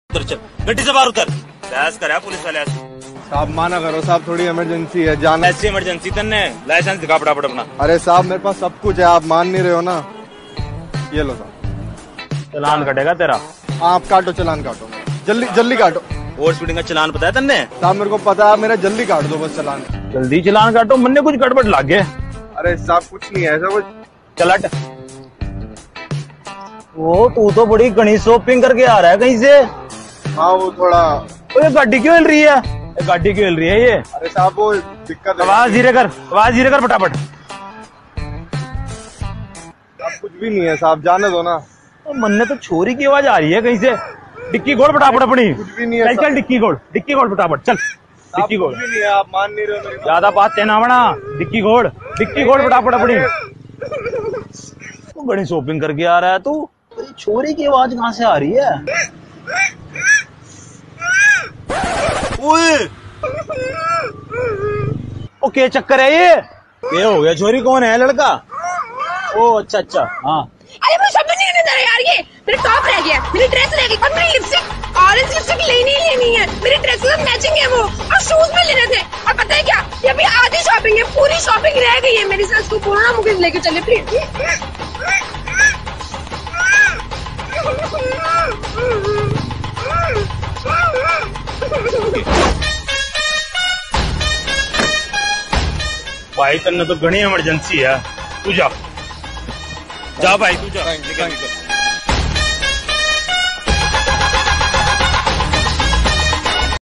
उतर चल, गड्डी से बाहर उतर। बहस कर पुलिस वाले साहब माना करो साहब, थोड़ी इमरजेंसी है जान। ऐसी इमरजेंसी तन्ने लाइसेंस दिखा फटाफट अपना। अरे साहब मेरे पास सब कुछ है, आप मान नहीं रहे हो ना। ये लो साहब। चलान कटेगा तेरा। आप काटो, चलान काटो, जल्दी जल्दी काटो। ओवर स्पीडिंग का चलान पता है तन्ने? साहब मेरे को पता है, मेरा जल्दी काट दो बस चलान। जल्दी चलान काटो, मन्ने कुछ गड़बड़ लग गया। अरे साहब कुछ नहीं है ऐसा कुछ। चलट। वो तू तो बड़ी घनी शॉपिंग करके आ रहा है कहीं से। हाँ वो थोड़ा। ये गाड़ी क्यों हिल रही है? ये गाड़ी क्यों हिल रही है ये? अरे साहब वो दिक्कत है। आवाज धीरे कर, आवाज धीरे कर फटाफट। अब कुछ भी नहीं है साहब, जाने दो ना। मन्ने तो छोरी की आवाज आ रही है कहीं से। डिक्की खोल फटाफट अपनी। कुछ भी नहीं है। चल डिक्की खोल, डिक्की खोल फटाफट चल। डिक्की खोल। कुछ भी नहीं है, आप मान नहीं रहे हो मेरी। ज्यादा बात तेना बना। डिक्की खोल, डिक्की खोल फटाफट अपनी। तू बड़ी शॉपिंग करके आ रहा है तू। छोरी की आवाज कहाँ से आ रही है? ओए ओ क्या चक्कर है ये हो गया? छोरी कौन है? लड़का? ओ अच्छा अच्छा हाँ। अरे मुझे शब्द नहीं करने दे रहा यार, ये मेरा टॉप रह गया, मेरी ड्रेस रह गई और मेरी लिपस्टिक, ऑरेंज लिपस्टिक लेनी ही लेनी है। मेरी ड्रेस के साथ मैचिंग है वो, और शूज भी लेने थे। और पता है क्या, ये अभी आधी शॉपिंग है, पूरी शॉपिंग रह गई है मेरी। सास को बोलना मुझे लेके चले प्लीज। भाई तन्ने तो घनी इमरजेंसी है, तू जा जा भाई, तू जा।